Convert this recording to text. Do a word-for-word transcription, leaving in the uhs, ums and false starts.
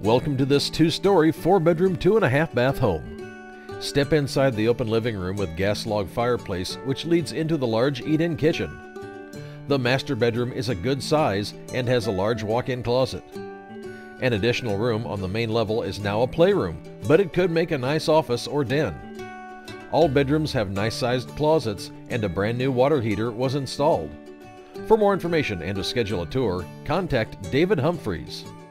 Welcome to this two-story, four-bedroom, two-and-a-half bath home. Step inside the open living room with gas log fireplace, which leads into the large eat-in kitchen. The master bedroom is a good size and has a large walk-in closet. An additional room on the main level is now a playroom, but it could make a nice office or den. All bedrooms have nice-sized closets, and a brand new water heater was installed. For more information and to schedule a tour, contact David Humphreys.